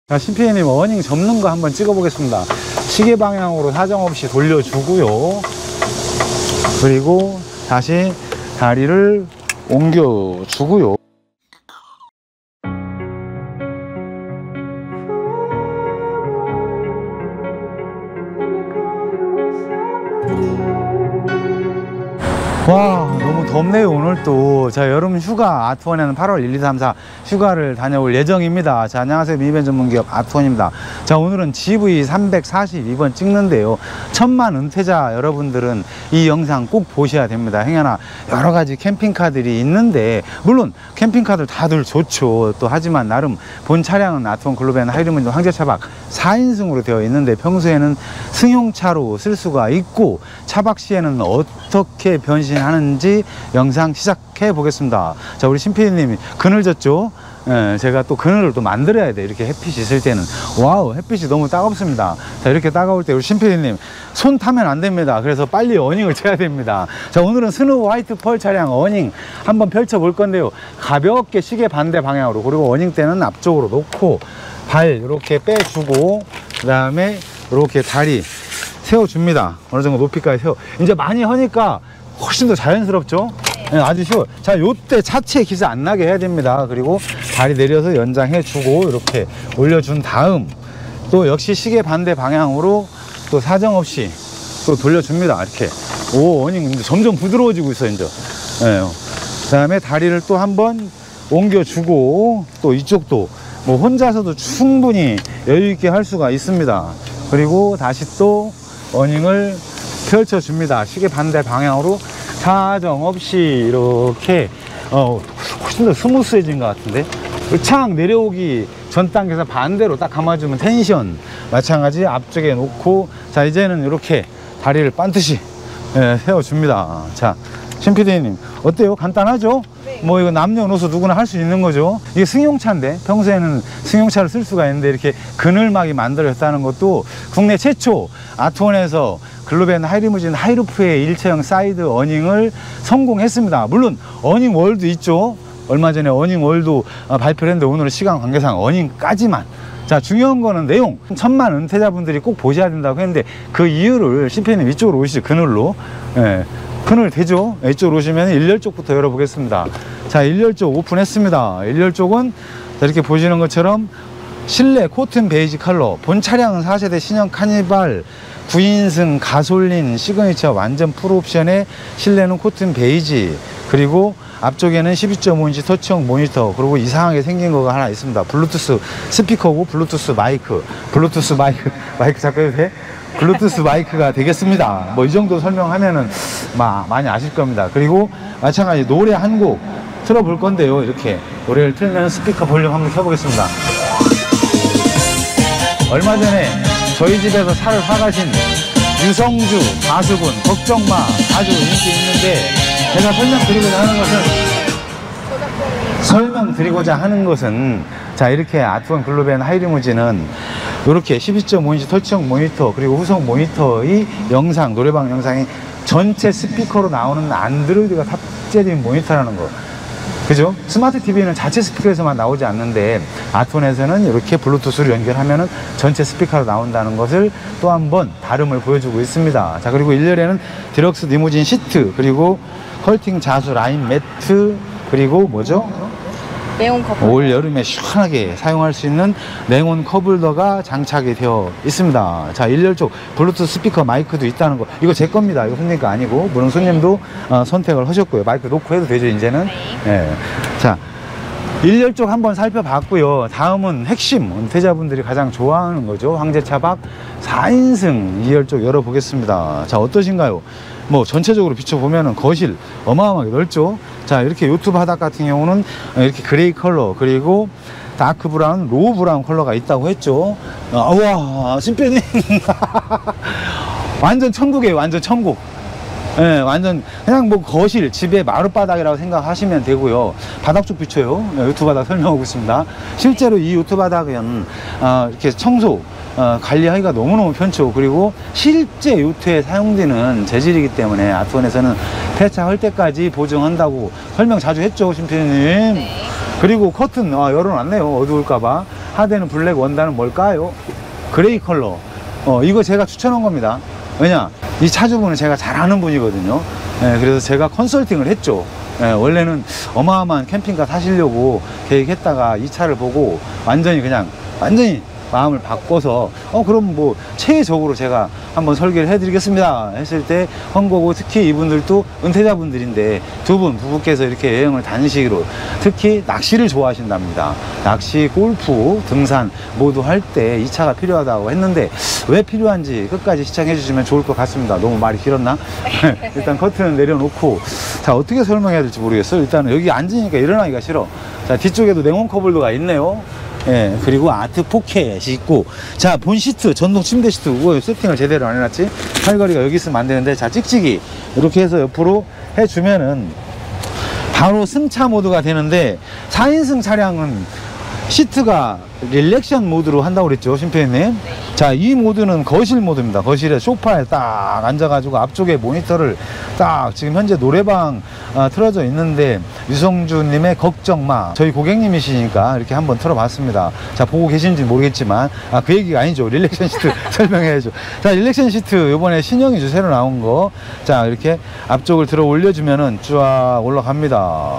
자, 신피디님 어닝 접는 거 한번 찍어 보겠습니다. 시계 방향으로 사정없이 돌려주고요. 그리고 다시 다리를 옮겨주고요. 와, 너무 덥네요 오늘 또. 자, 여름 휴가 아트원에는 8월 1, 2, 3, 4 휴가를 다녀올 예정입니다. 자, 안녕하세요, 미니밴 전문기업 아트원입니다. 자, 오늘은 GV342번 찍는데요, 천만 은퇴자 여러분들은 이 영상 꼭 보셔야 됩니다. 행여나 여러 가지 캠핑카들이 있는데, 물론 캠핑카들 다들 좋죠. 또 하지만 나름 본 차량은 아트원 글로벤 하이리무진 황제차박 4인승으로 되어 있는데, 평소에는 승용차로 쓸 수가 있고 차박 시에는 어떻게 변신하는지 영상 시작해 보겠습니다. 자, 우리 신피디님이 그늘 졌죠? 예, 제가 또 그늘을 또 만들어야 돼. 이렇게 햇빛이 있을 때는. 와우, 햇빛이 너무 따갑습니다. 자, 이렇게 따가울 때 우리 신피디님 손 타면 안 됩니다. 그래서 빨리 어닝을 쳐야 됩니다. 자, 오늘은 스노우 화이트 펄 차량 어닝 한번 펼쳐 볼 건데요, 가볍게 시계 반대 방향으로, 그리고 어닝 때는 앞쪽으로 놓고 발 이렇게 빼주고, 그 다음에 이렇게 다리 세워줍니다. 어느 정도 높이까지 세워. 이제 많이 하니까 훨씬 더 자연스럽죠? 네, 아주 쉬워요. 자, 요때 차체 기스 안 나게 해야 됩니다. 그리고 다리 내려서 연장해 주고 이렇게 올려준 다음, 또 역시 시계 반대 방향으로 또 사정없이 또 돌려줍니다. 이렇게. 오, 어닝 점점 부드러워지고 있어요 이제. 네. 그 다음에 다리를 또 한번 옮겨주고, 또 이쪽도 뭐 혼자서도 충분히 여유 있게 할 수가 있습니다. 그리고 다시 또 어닝을 펼쳐줍니다. 시계 반대 방향으로 사정없이 이렇게 훨씬 더 스무스해진 것 같은데, 착 내려오기 전 단계에서 반대로 딱 감아주면 텐션 마찬가지 앞쪽에 놓고, 자, 이제는 이렇게 다리를 반드시 세워줍니다. 자, 신피디님 어때요? 간단하죠? 네. 뭐 이거 남녀노소 누구나 할 수 있는 거죠. 이게 승용차인데, 평소에는 승용차를 쓸 수가 있는데 이렇게 그늘막이 만들어졌다는 것도 국내 최초 아트원에서 글로벤 하이리무진 하이루프의 일체형 사이드 어닝을 성공했습니다. 물론 어닝 월도 있죠. 얼마 전에 어닝 월도 발표를 했는데 오늘은 시간 관계상 어닝까지만. 자, 중요한 거는 내용. 천만 은퇴자분들이 꼭 보셔야 된다고 했는데, 그 이유를 신피디님 이쪽으로 오시죠. 그늘로. 예. 그늘 되죠? 이쪽으로 오시면 일렬 쪽부터 열어보겠습니다. 자, 일렬 쪽 오픈했습니다. 일렬 쪽은 이렇게 보시는 것처럼 실내 코튼 베이지 컬러, 본 차량은 4세대 신형 카니발 9인승 가솔린 시그니처 완전 풀옵션의 실내는 코튼 베이지, 그리고 앞쪽에는 12.5인치 터치형 모니터, 그리고 이상하게 생긴 거가 하나 있습니다. 블루투스 스피커고 블루투스 마이크, 마이크 잡고 해도 돼? 블루투스 마이크가 되겠습니다. 뭐 이 정도 설명하면은 많이 아실 겁니다. 그리고 마찬가지 노래 한 곡 틀어볼 건데요, 이렇게 노래를 틀면 스피커 볼륨 한번 켜보겠습니다. 얼마 전에 저희 집에서 차를 사가신 유성주 가수분 걱정마 아주 인기 있는데, 제가 설명드리고자 하는 것은 자, 이렇게 아트원 글로벤 하이리무진은 이렇게 12.5인치 터치형 모니터, 그리고 후속 모니터의 영상, 노래방 영상이 전체 스피커로 나오는 안드로이드가 탑재된 모니터라는 거. 그죠? 스마트 TV는 자체 스피커에서만 나오지 않는데, 아트원에서는 이렇게 블루투스로 연결하면은 전체 스피커로 나온다는 것을 또 한번 다름을 보여주고 있습니다. 자, 그리고 1열에는 디럭스 리무진 시트, 그리고 컬팅 자수 라인 매트, 그리고 뭐죠? 네온 컵홀더. 올 여름에 시원하게 사용할 수 있는 냉온 컵홀더가 장착이 되어 있습니다. 자, 1열 쪽 블루투스 스피커 마이크도 있다는 거. 이거 제 겁니다. 이거 손님 거 아니고, 물론 손님도 선택을 하셨고요. 마이크 놓고 해도 되죠 이제는. 네. 자, 1열 쪽 한번 살펴봤고요. 다음은 핵심 은퇴자분들이 가장 좋아하는 거죠. 황제차박 4인승 2열 쪽 열어보겠습니다. 자, 어떠신가요? 뭐 전체적으로 비춰보면은 거실 어마어마하게 넓죠. 자, 이렇게 요트 바닥 같은 경우는 이렇게 그레이 컬러, 그리고 다크 브라운, 로우 브라운 컬러가 있다고 했죠. 우와, 신피디님 완전 천국이에요. 완전 천국. 예, 완전 그냥 뭐 거실, 집의 마룻바닥이라고 생각하시면 되고요. 바닥 쪽 비춰요. 요트 바닥 설명하고 있습니다. 실제로 이 요트 바닥은 이렇게 청소 관리하기가 너무너무 편죠. 그리고 실제 요트에 사용되는 재질이기 때문에 아트원에서는 폐차할 때까지 보증한다고 설명 자주 했죠, 신피디님. 네. 그리고 커튼 열어놨네요. 어두울까봐. 하대는 블랙, 원단은 뭘까요? 그레이 컬러. 이거 제가 추천한 겁니다. 왜냐, 이 차주분은 제가 잘 아는 분이거든요. 그래서 제가 컨설팅을 했죠. 원래는 어마어마한 캠핑카 사시려고 계획했다가 이 차를 보고 완전히 마음을 바꿔서 그럼 뭐 최적으로 제가 한번 설계를 해드리겠습니다 했을 때 한 거고, 특히 이분들도 은퇴자분들인데 두 분 부부께서 이렇게 여행을 다니시기로, 특히 낚시를 좋아하신답니다. 낚시, 골프, 등산 모두 할 때 이 차가 필요하다고 했는데 왜 필요한지 끝까지 시청해 주시면 좋을 것 같습니다. 너무 말이 길었나? 일단 커튼을 내려놓고, 자, 어떻게 설명해야 될지 모르겠어요. 일단은 여기 앉으니까 일어나기가 싫어. 자, 뒤쪽에도 냉온 커블도가 있네요. 그리고 아트 포켓이 있고, 자, 본 시트, 전동 침대 시트, 우와, 세팅을 제대로 안 해놨지? 팔걸이가 여기 있으면 안 되는데, 자, 찍찍이 이렇게 해서 옆으로 해주면은 바로 승차 모드가 되는데, 4인승 차량은 시트가 릴렉션 모드로 한다고 그랬죠, 심표님? 자, 이 모드는 거실 모드입니다. 거실에 소파에 딱 앉아가지고 앞쪽에 모니터를 딱, 지금 현재 노래방 틀어져 있는데, 유성주님의 걱정마, 저희 고객님이시니까 이렇게 한번 틀어봤습니다. 자, 보고 계신지 모르겠지만, 그 얘기가 아니죠. 릴렉션 시트 설명해야죠. 자, 릴렉션 시트 요번에 신형이죠, 새로 나온 거. 자, 이렇게 앞쪽을 들어 올려주면은 쫙 올라갑니다.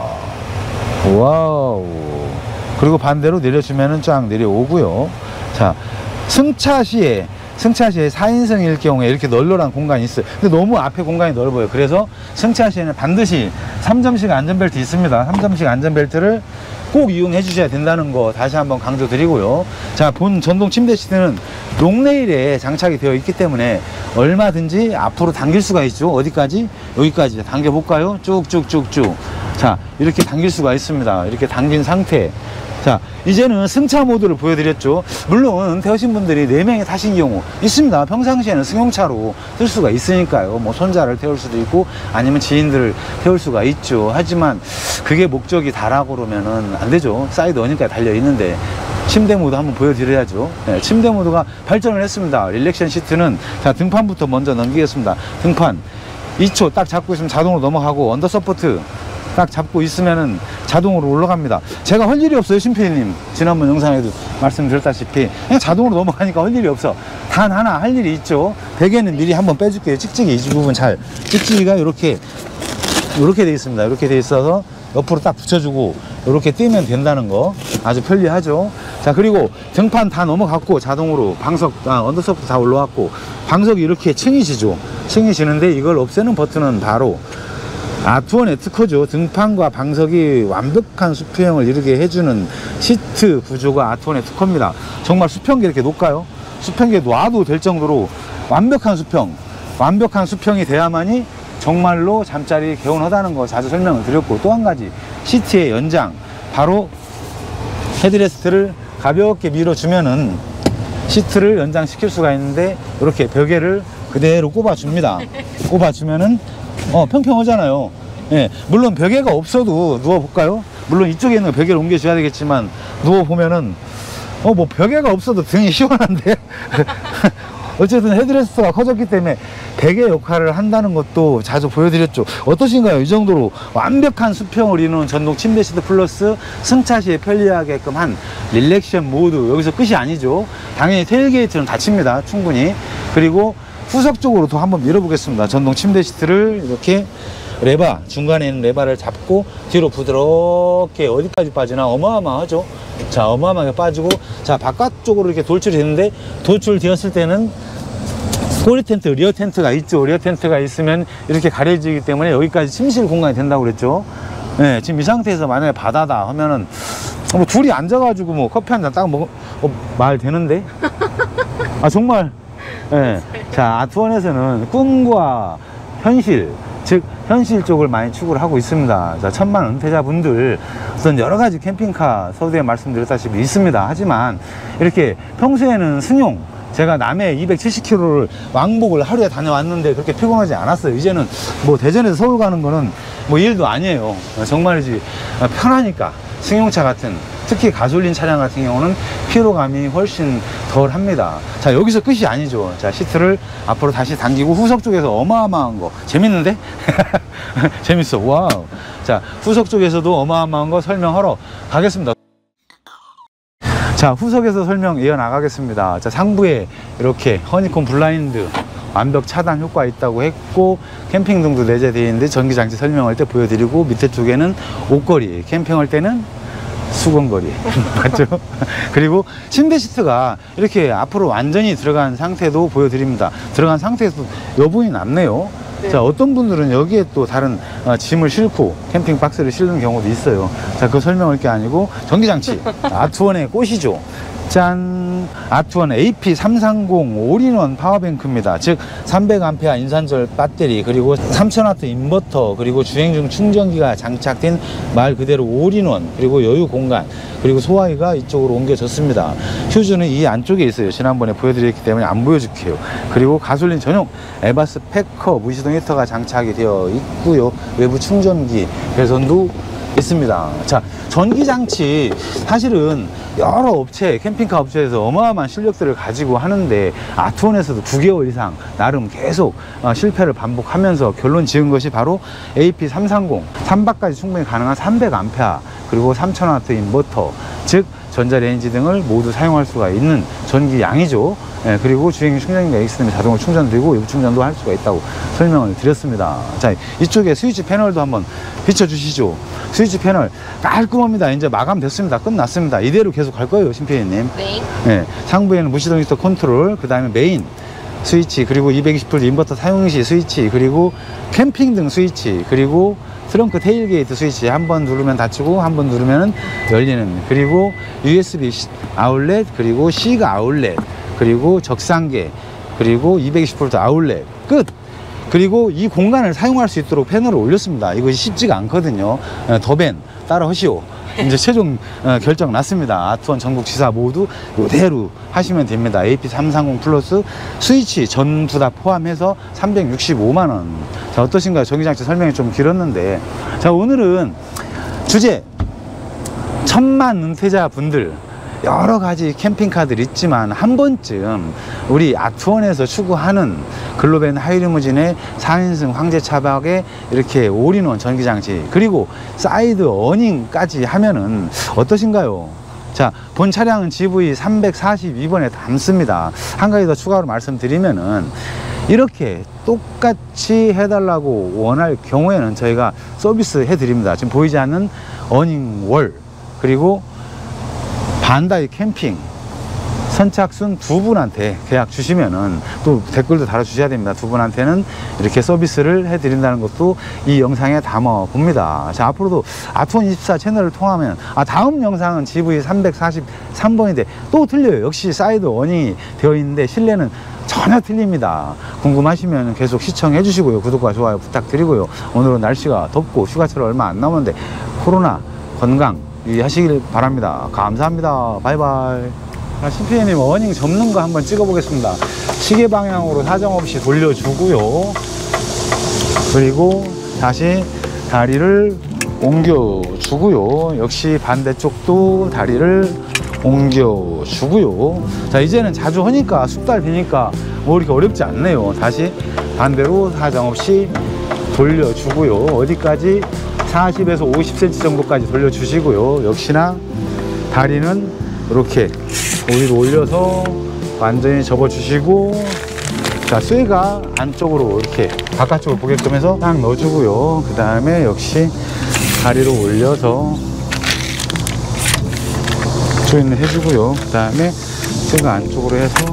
와우. 그리고 반대로 내려주면은 쫙 내려오고요. 자, 승차 시에 4인승일 경우에 이렇게 널널한 공간이 있어요. 근데 너무 앞에 공간이 넓어요. 그래서 승차 시에는 반드시 3점식 안전벨트 있습니다. 3점식 안전벨트를 꼭 이용해 주셔야 된다는 거 다시 한번 강조드리고요. 자, 본 전동 침대 시트는 롱레일에 장착이 되어 있기 때문에 얼마든지 앞으로 당길 수가 있죠. 어디까지? 여기까지 당겨 볼까요? 쭉쭉쭉쭉. 자, 이렇게 당길 수가 있습니다. 이렇게 당긴 상태. 자, 이제는 승차 모드를 보여드렸죠. 물론 은퇴하신 분들이 4명이 타신 경우 있습니다. 평상시에는 승용차로 쓸 수가 있으니까요. 뭐 손자를 태울 수도 있고 아니면 지인들을 태울 수가 있죠. 하지만 그게 목적이 다라고 그러면은 안 되죠. 사이드 어니까 달려 있는데. 침대 모드 한번 보여드려야죠. 네, 침대 모드가 발전을 했습니다. 릴렉션 시트는, 자, 등판부터 먼저 넘기겠습니다. 등판 2초 딱 잡고 있으면 자동으로 넘어가고, 언더 서포트 딱 잡고 있으면은 자동으로 올라갑니다. 제가 할 일이 없어요, 심피디님. 지난번 영상에도 말씀드렸다시피 그냥 자동으로 넘어가니까 할 일이 없어. 단 하나 할 일이 있죠. 베개는 미리 한번 빼줄게요. 찍찍이 이 부분 잘, 찍찍이가 이렇게 돼 있습니다. 이렇게 돼 있어서 옆으로 딱 붙여주고 이렇게 뛰면 된다는 거 아주 편리하죠. 자, 그리고 등판 다 넘어갔고 자동으로 방석, 언더서프트 다 올라왔고, 방석이 이렇게 층이 지죠. 층이 지는데 이걸 없애는 버튼은 바로 아트원의 특허죠. 등판과 방석이 완벽한 수평을 이루게 해주는 시트 구조가 아트원의 특허입니다. 정말 수평기 이렇게 놓을까요? 수평기에 놔도 될 정도로 완벽한 수평이 돼야만이 정말로 잠자리 개운하다는 거 자주 설명을 드렸고, 또 한 가지 시트의 연장, 바로 헤드레스트를 가볍게 밀어주면은 시트를 연장시킬 수가 있는데, 이렇게 벽에를 그대로 꼽아줍니다. 꼽아주면은 평평하잖아요. 예, 물론 벽에가 없어도 누워볼까요? 물론 이쪽에 있는 벽에를 옮겨줘야 되겠지만, 누워보면은 뭐 벽에가 없어도 등이 시원한데 어쨌든 헤드레스트가 커졌기 때문에 베개 역할을 한다는 것도 자주 보여드렸죠. 어떠신가요? 이 정도로 완벽한 수평을 이루는 전동 침대 시트 플러스 승차 시에 편리하게끔 한 릴렉션 모드. 여기서 끝이 아니죠. 당연히 테일게이트는 닫힙니다, 충분히. 그리고 후석 쪽으로도 한번 밀어보겠습니다. 전동 침대 시트를 이렇게 레바, 중간에 있는 레바를 잡고 뒤로 부드럽게 어디까지 빠지나 어마어마하죠. 자, 어마어마하게 빠지고, 자, 바깥쪽으로 이렇게 돌출이 되는데, 돌출되었을 때는 꼬리 텐트, 리어 텐트가 있죠. 리어 텐트가 있으면 이렇게 가려지기 때문에 여기까지 침실 공간이 된다고 그랬죠. 네, 지금 이 상태에서 만약에 바다다 하면은 뭐 둘이 앉아가지고 뭐 커피 한 잔 딱 먹으면 말 되는데? 정말. 네. 자, 아트원에서는 꿈과 현실, 즉 현실 쪽을 많이 추구를 하고 있습니다. 자, 천만 은퇴자분들 우선 여러 가지 캠핑카 서두에 말씀드렸다시피 있습니다. 하지만 이렇게 평소에는 승용, 제가 남해 270km를 왕복을 하루에 다녀왔는데 그렇게 피곤하지 않았어요. 이제는 뭐 대전에서 서울 가는 거는 뭐 일도 아니에요. 정말이지 편하니까. 승용차 같은, 특히 가솔린 차량 같은 경우는 피로감이 훨씬 덜 합니다. 자, 여기서 끝이 아니죠. 자, 시트를 앞으로 다시 당기고 후석 쪽에서 어마어마한 거 재밌는데? 재밌어. 와우. 자, 후석 쪽에서도 어마어마한 거 설명하러 가겠습니다. 자, 후석에서 설명 이어나가겠습니다. 자, 상부에 이렇게 허니콤 블라인드 완벽 차단 효과 있다고 했고, 캠핑등도 내재되어 있는데 전기장치 설명할 때 보여드리고, 밑에 쪽에는 옷걸이, 캠핑할 때는 수건걸이 맞죠? 그리고 침대 시트가 이렇게 앞으로 완전히 들어간 상태도 보여드립니다. 들어간 상태에서 여분이 남네요. 네. 자, 어떤 분들은 여기에 또 다른 짐을 싣고 캠핑 박스를 실는 경우도 있어요. 자, 그 설명할 게 아니고 전기장치 아트원의 꽃이죠. 짠! 아트원 AP330 올인원 파워뱅크입니다. 즉 300A 인산철 배터리, 그리고 3000W 인버터, 그리고 주행 중 충전기가 장착된 말 그대로 올인원, 그리고 여유 공간, 그리고 소화기가 이쪽으로 옮겨졌습니다. 휴즈는 이 안쪽에 있어요. 지난번에 보여드렸기 때문에 안 보여줄게요. 그리고 가솔린 전용 에바스 패커 무시동 히터가 장착이 되어 있고요. 외부 충전기 배선도 있습니다. 자, 전기장치 사실은 여러 업체, 캠핑카 업체에서 어마어마한 실력들을 가지고 하는데, 아트원에서도 9개월 이상 나름 계속 실패를 반복하면서 결론 지은 것이 바로 AP330, 3박까지 충분히 가능한 300A, 그리고 3000W 인버터, 즉 전자레인지 등을 모두 사용할 수가 있는 전기 양이죠. 예, 그리고 주행 충전기가 있으면 자동으로 충전되고 외부 충전도 할 수가 있다고 설명을 드렸습니다. 자, 이쪽에 스위치 패널도 한번 비춰주시죠. 스위치 패널 깔끔합니다. 이제 마감됐습니다. 끝났습니다. 이대로 계속 갈 거예요, 심피디님. 네. 예, 상부에는 무시동 히터 컨트롤, 그 다음에 메인 스위치, 그리고 220V 인버터 사용 시 스위치, 그리고 캠핑 등 스위치, 그리고 트렁크 테일게이트 스위치 한 번 누르면 닫히고 한 번 누르면 열리는, 그리고 USB 아울렛, 그리고 C가 아울렛, 그리고 적상계, 그리고 220V 아울렛 끝. 그리고 이 공간을 사용할 수 있도록 패널을 올렸습니다. 이것이 쉽지가 않거든요. 더벤 따라 하시오. 이제 최종 결정 났습니다. 아트원 전국 지사 모두 이대로 하시면 됩니다. AP330 플러스 스위치 전부 다 포함해서 365만 원. 자, 어떠신가요? 전기장치 설명이 좀 길었는데, 자, 오늘은 주제 천만 은퇴자 분들, 여러 가지 캠핑카들 있지만 한 번쯤 우리 아트원에서 추구하는 글로벤 하이리무진의 4인승 황제 차박에 이렇게 올인원 전기장치, 그리고 사이드 어닝까지 하면은 어떠신가요? 자, 본 차량은 GV 342번에 담습니다. 한 가지 더 추가로 말씀드리면은, 이렇게 똑같이 해달라고 원할 경우에는 저희가 서비스 해드립니다. 지금 보이지 않는 어닝월, 그리고 반다이 캠핑 선착순 두 분한테 계약 주시면은, 또 댓글도 달아주셔야 됩니다. 두 분한테는 이렇게 서비스를 해드린다는 것도 이 영상에 담아 봅니다. 자, 앞으로도 아트원24 채널을 통하면, 다음 영상은 GV 343번인데 또 틀려요. 역시 사이드 어닝이 되어 있는데 실내는 전혀 틀립니다. 궁금하시면 계속 시청해 주시고요. 구독과 좋아요 부탁드리고요. 오늘은 날씨가 덥고 휴가철 얼마 안 남았는데 코로나 건강 유의하시길 바랍니다. 감사합니다. 바이바이. 심피디님 어닝 접는 거 한번 찍어 보겠습니다. 시계 방향으로 사정없이 돌려주고요. 그리고 다시 다리를 옮겨주고요. 역시 반대쪽도 다리를 옮겨주고요. 자, 이제는 자주 하니까 숙달 비니까 뭐 이렇게 어렵지 않네요. 다시 반대로 사정없이 돌려주고요. 어디까지? 40에서 50cm 정도까지 돌려주시고요. 역시나 다리는 이렇게 위로 올려서 완전히 접어주시고, 자, 쇠가 안쪽으로 이렇게 바깥쪽으로 보게끔 해서 딱 넣어주고요. 그 다음에 역시 다리로 올려서 조인을 해주고요. 그 다음에 쇠가 안쪽으로 해서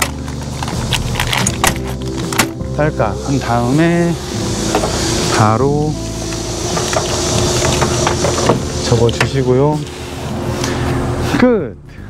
딸깍 한 다음에 바로 접어주시고요. 끝.